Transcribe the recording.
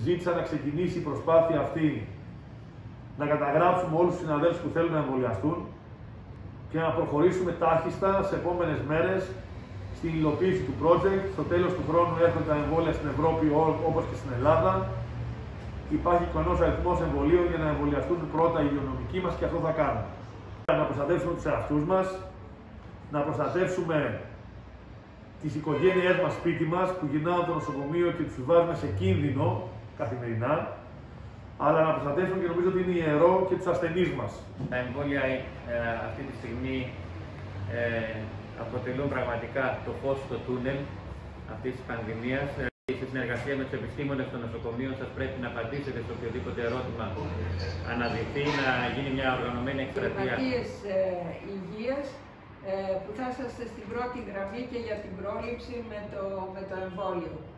ζήτησα να ξεκινήσει η προσπάθεια αυτή, να καταγράψουμε όλους τους συναδέλφους που θέλουν να εμβολιαστούν και να προχωρήσουμε τάχιστα σε επόμενες μέρες στην υλοποίηση του project. Στο τέλος του χρόνου έρχονται τα εμβόλια στην Ευρώπη όπως και στην Ελλάδα. Υπάρχει ικανός αριθμός εμβολίων για να εμβολιαστούν πρώτα οι υγειονομικοί μας και αυτό θα κάνουμε. Να προστατεύσουμε τους εαυτούς μας, να προστατεύσουμε τις οικογένειές μας σπίτι μας που γυρνάνε από το νοσοκομείο και τους βάζουμε σε κίνδυνο καθημερινά, αλλά να προστατεύσουμε και νομίζω ότι είναι ιερό και τους ασθενείς μας. Τα εμβόλια αυτή τη στιγμή αποτελούν πραγματικά το φως στο τούνελ αυτής της πανδημίας. Σε συνεργασία με τους επιστήμονες των νοσοκομείων σας πρέπει να απαντήσετε σε οποιοδήποτε ερώτημα αναδειχθεί, να γίνει μια οργανωμένη εκστρατεία. Επαγγελματίες υγείας που θα είσαστε στην πρώτη γραμμή και για την πρόληψη με το εμβόλιο.